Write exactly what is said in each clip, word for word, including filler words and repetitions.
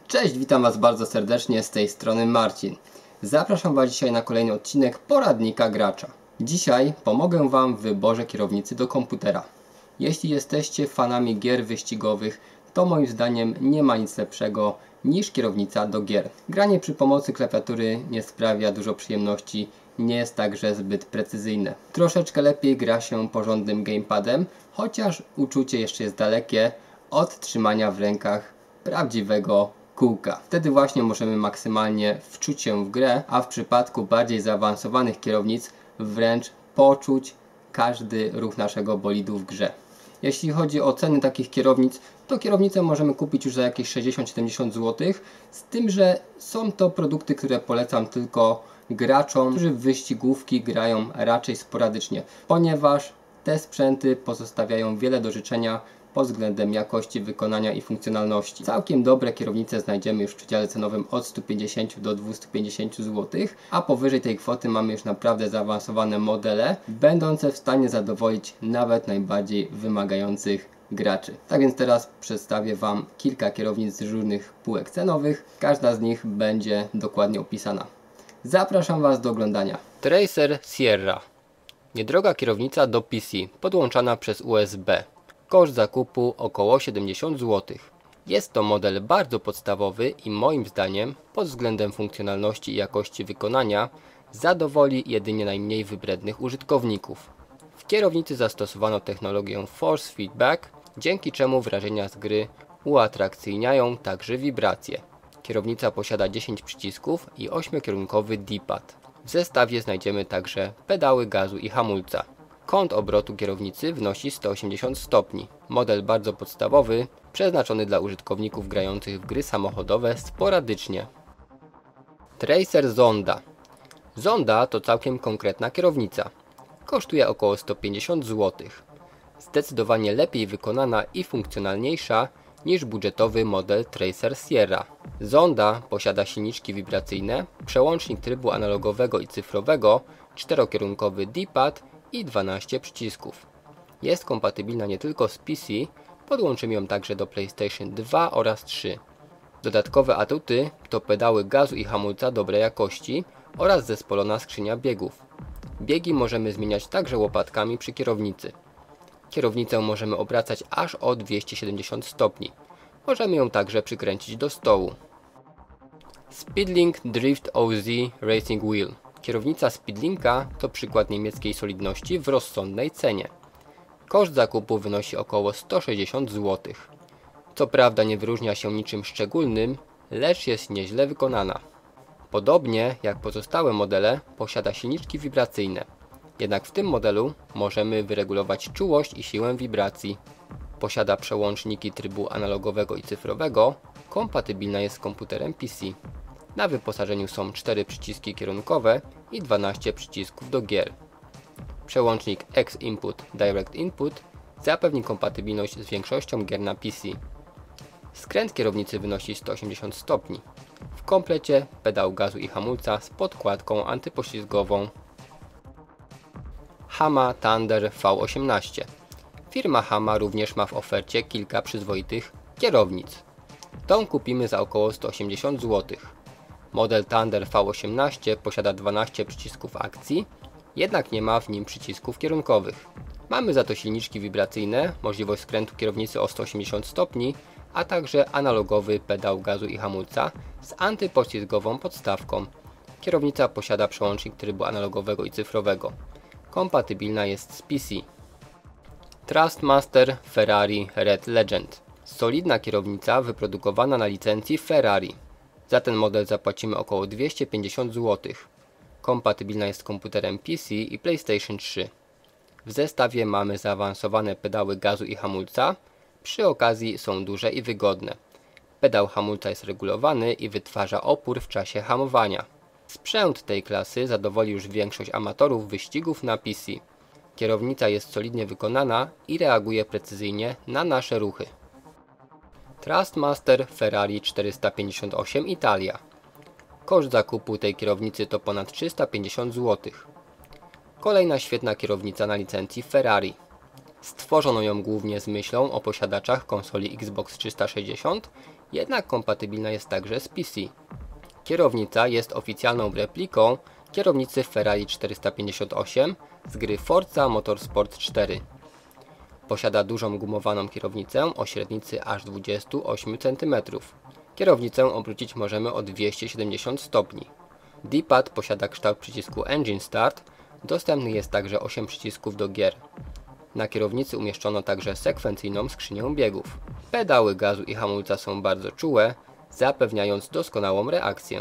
Cześć, witam Was bardzo serdecznie, z tej strony Marcin. Zapraszam Was dzisiaj na kolejny odcinek poradnika gracza. Dzisiaj pomogę Wam w wyborze kierownicy do komputera. Jeśli jesteście fanami gier wyścigowych, to moim zdaniem nie ma nic lepszego niż kierownica do gier. Granie przy pomocy klawiatury nie sprawia dużo przyjemności, nie jest także zbyt precyzyjne. Troszeczkę lepiej gra się porządnym gamepadem, chociaż uczucie jeszcze jest dalekie od trzymania w rękach prawdziwego kółka. Wtedy właśnie możemy maksymalnie wczuć się w grę, a w przypadku bardziej zaawansowanych kierownic wręcz poczuć każdy ruch naszego bolidu w grze. Jeśli chodzi o ceny takich kierownic, to kierownicę możemy kupić już za jakieś sześćdziesiąt do siedemdziesięciu złotych, z tym, że są to produkty, które polecam tylko graczom, którzy w wyścigówki grają raczej sporadycznie, ponieważ te sprzęty pozostawiają wiele do życzenia pod względem jakości, wykonania i funkcjonalności. Całkiem dobre kierownice znajdziemy już w przedziale cenowym od stu pięćdziesięciu do dwustu pięćdziesięciu złotych, a powyżej tej kwoty mamy już naprawdę zaawansowane modele, będące w stanie zadowolić nawet najbardziej wymagających graczy. Tak więc teraz przedstawię Wam kilka kierownic z różnych półek cenowych. Każda z nich będzie dokładnie opisana. Zapraszam Was do oglądania. Tracer Sierra. Niedroga kierownica do P C, podłączana przez U S B. Koszt zakupu około siedemdziesiąt złotych. Jest to model bardzo podstawowy i moim zdaniem pod względem funkcjonalności i jakości wykonania zadowoli jedynie najmniej wybrednych użytkowników. W kierownicy zastosowano technologię Force Feedback, dzięki czemu wrażenia z gry uatrakcyjniają także wibracje. Kierownica posiada dziesięć przycisków i ośmiokierunkowy D-pad. W zestawie znajdziemy także pedały gazu i hamulca. Kąt obrotu kierownicy wynosi sto osiemdziesiąt stopni. Model bardzo podstawowy, przeznaczony dla użytkowników grających w gry samochodowe sporadycznie. Tracer Zonda. Zonda to całkiem konkretna kierownica. Kosztuje około sto pięćdziesiąt złotych. Zdecydowanie lepiej wykonana i funkcjonalniejsza niż budżetowy model Tracer Sierra. Zonda posiada silniczki wibracyjne, przełącznik trybu analogowego i cyfrowego, czterokierunkowy D-pad i dwanaście przycisków. Jest kompatybilna nie tylko z P C, podłączymy ją także do PlayStation dwa oraz trzy. Dodatkowe atuty to pedały gazu i hamulca dobrej jakości oraz zespolona skrzynia biegów. Biegi możemy zmieniać także łopatkami przy kierownicy. Kierownicę możemy obracać aż o dwieście siedemdziesiąt stopni. Możemy ją także przykręcić do stołu. Speedlink Drift O Z Racing Wheel. Kierownica Speedlinka to przykład niemieckiej solidności w rozsądnej cenie. Koszt zakupu wynosi około sto sześćdziesiąt złotych. Co prawda nie wyróżnia się niczym szczególnym, lecz jest nieźle wykonana. Podobnie jak pozostałe modele posiada silniczki wibracyjne. Jednak w tym modelu możemy wyregulować czułość i siłę wibracji. Posiada przełączniki trybu analogowego i cyfrowego, kompatybilna jest z komputerem P C. Na wyposażeniu są cztery przyciski kierunkowe i dwanaście przycisków do gier. Przełącznik X-Input Direct Input zapewni kompatybilność z większością gier na P C. Skręt kierownicy wynosi sto osiemdziesiąt stopni. W komplecie pedał gazu i hamulca z podkładką antypoślizgową. Hama Thunder V osiemnaście. Firma Hama również ma w ofercie kilka przyzwoitych kierownic. Tą kupimy za około sto osiemdziesiąt złotych. Model Thunder V osiemnaście posiada dwanaście przycisków akcji, jednak nie ma w nim przycisków kierunkowych. Mamy za to silniczki wibracyjne, możliwość skrętu kierownicy o sto osiemdziesiąt stopni, a także analogowy pedał gazu i hamulca z antypoślizgową podstawką. Kierownica posiada przełącznik trybu analogowego i cyfrowego. Kompatybilna jest z P C. Thrustmaster Ferrari Red Legend. Solidna kierownica wyprodukowana na licencji Ferrari. Za ten model zapłacimy około dwieście pięćdziesiąt złotych. Kompatybilna jest z komputerem P C i PlayStation trzy. W zestawie mamy zaawansowane pedały gazu i hamulca. Przy okazji są duże i wygodne. Pedał hamulca jest regulowany i wytwarza opór w czasie hamowania. Sprzęt tej klasy zadowoli już większość amatorów wyścigów na P C. Kierownica jest solidnie wykonana i reaguje precyzyjnie na nasze ruchy. Thrustmaster Ferrari czterysta pięćdziesiąt osiem Italia. Koszt zakupu tej kierownicy to ponad trzysta pięćdziesiąt złotych. Kolejna świetna kierownica na licencji Ferrari. Stworzono ją głównie z myślą o posiadaczach konsoli Xbox trzysta sześćdziesiąt, jednak kompatybilna jest także z P C. Kierownica jest oficjalną repliką kierownicy Ferrari czterysta pięćdziesiąt osiem z gry Forza Motorsport cztery. Posiada dużą gumowaną kierownicę o średnicy aż dwadzieścia osiem centymetrów. Kierownicę obrócić możemy o dwieście siedemdziesiąt stopni. D-pad posiada kształt przycisku Engine Start, dostępny jest także osiem przycisków do gier. Na kierownicy umieszczono także sekwencyjną skrzynię biegów. Pedały gazu i hamulca są bardzo czułe, zapewniając doskonałą reakcję.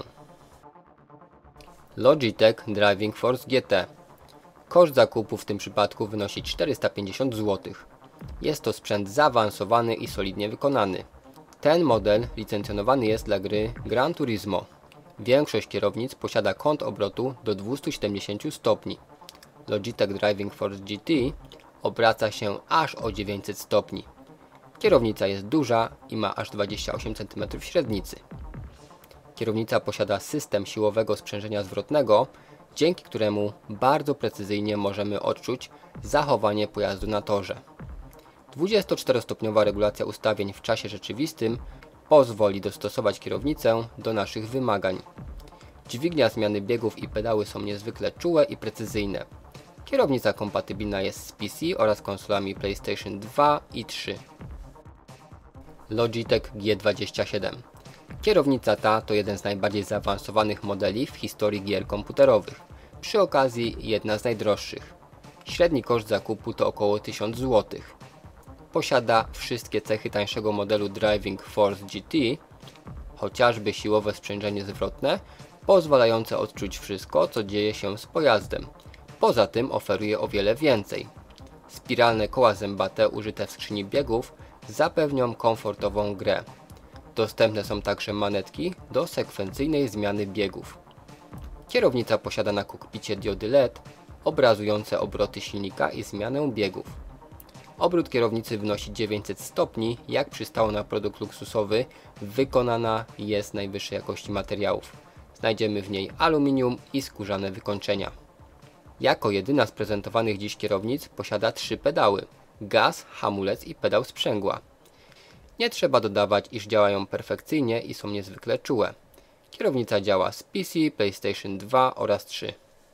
Logitech Driving Force G T. Koszt zakupu w tym przypadku wynosi czterysta pięćdziesiąt złotych. Jest to sprzęt zaawansowany i solidnie wykonany. Ten model licencjonowany jest dla gry Gran Turismo. Większość kierownic posiada kąt obrotu do dwieście siedemdziesiąt stopni. Logitech Driving Force G T obraca się aż o dziewięćset stopni. Kierownica jest duża i ma aż dwadzieścia osiem centymetrów średnicy. Kierownica posiada system siłowego sprzężenia zwrotnego, dzięki któremu bardzo precyzyjnie możemy odczuć zachowanie pojazdu na torze. dwudziestoczterostopniowa regulacja ustawień w czasie rzeczywistym pozwoli dostosować kierownicę do naszych wymagań. Dźwignia zmiany biegów i pedały są niezwykle czułe i precyzyjne. Kierownica kompatybilna jest z P C oraz konsolami PlayStation dwa i trzy. Logitech G dwadzieścia siedem. Kierownica ta to jeden z najbardziej zaawansowanych modeli w historii gier komputerowych. Przy okazji jedna z najdroższych. Średni koszt zakupu to około tysiąc złotych. Posiada wszystkie cechy tańszego modelu Driving Force G T, chociażby siłowe sprzężenie zwrotne, pozwalające odczuć wszystko, co dzieje się z pojazdem. Poza tym oferuje o wiele więcej. Spiralne koła zębate użyte w skrzyni biegów zapewnią komfortową grę. Dostępne są także manetki do sekwencyjnej zmiany biegów. Kierownica posiada na kokpicie diody L E D obrazujące obroty silnika i zmianę biegów. Obrót kierownicy wynosi dziewięćset stopni, jak przystało na produkt luksusowy, wykonana jest z najwyższej jakości materiałów. Znajdziemy w niej aluminium i skórzane wykończenia. Jako jedyna z prezentowanych dziś kierownic posiada trzy pedały: gaz, hamulec i pedał sprzęgła. Nie trzeba dodawać, iż działają perfekcyjnie i są niezwykle czułe. Kierownica działa z P C, PlayStation dwa oraz trzy.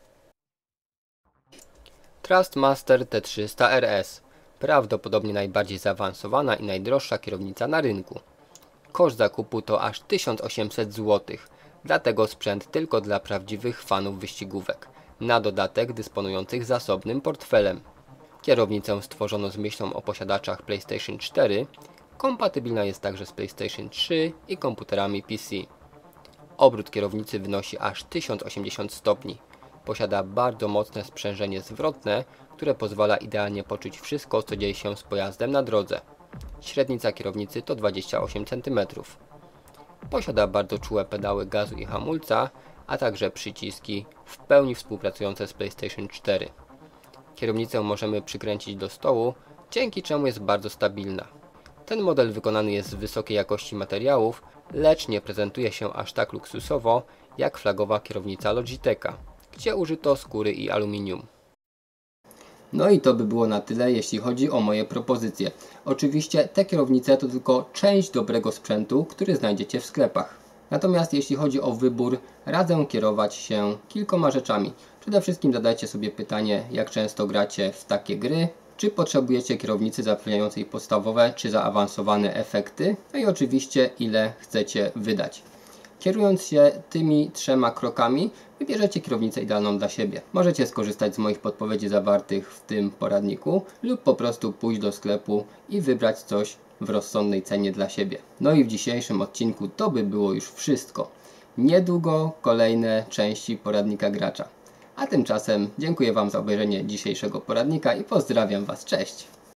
Thrustmaster T trzysta R S. Prawdopodobnie najbardziej zaawansowana i najdroższa kierownica na rynku. Koszt zakupu to aż tysiąc osiemset złotych, dlatego sprzęt tylko dla prawdziwych fanów wyścigówek, na dodatek dysponujących zasobnym portfelem. Kierownicę stworzono z myślą o posiadaczach PlayStation cztery, kompatybilna jest także z PlayStation trzy i komputerami P C. Obrót kierownicy wynosi aż tysiąc osiemdziesiąt stopni. Posiada bardzo mocne sprzężenie zwrotne, które pozwala idealnie poczuć wszystko, co dzieje się z pojazdem na drodze. Średnica kierownicy to dwadzieścia osiem centymetrów. Posiada bardzo czułe pedały gazu i hamulca, a także przyciski w pełni współpracujące z PlayStation cztery. Kierownicę możemy przykręcić do stołu, dzięki czemu jest bardzo stabilna. Ten model wykonany jest z wysokiej jakości materiałów, lecz nie prezentuje się aż tak luksusowo jak flagowa kierownica Logitecha, gdzie użyto skóry i aluminium. No i to by było na tyle, jeśli chodzi o moje propozycje. Oczywiście te kierownice to tylko część dobrego sprzętu, który znajdziecie w sklepach. Natomiast jeśli chodzi o wybór, radzę kierować się kilkoma rzeczami. Przede wszystkim zadajcie sobie pytanie, jak często gracie w takie gry, czy potrzebujecie kierownicy zapewniającej podstawowe czy zaawansowane efekty, no i oczywiście ile chcecie wydać. Kierując się tymi trzema krokami, wybierzecie kierownicę idealną dla siebie. Możecie skorzystać z moich podpowiedzi zawartych w tym poradniku lub po prostu pójść do sklepu i wybrać coś w rozsądnej cenie dla siebie. No i w dzisiejszym odcinku to by było już wszystko. Niedługo kolejne części poradnika gracza. A tymczasem dziękuję Wam za obejrzenie dzisiejszego poradnika i pozdrawiam Was. Cześć!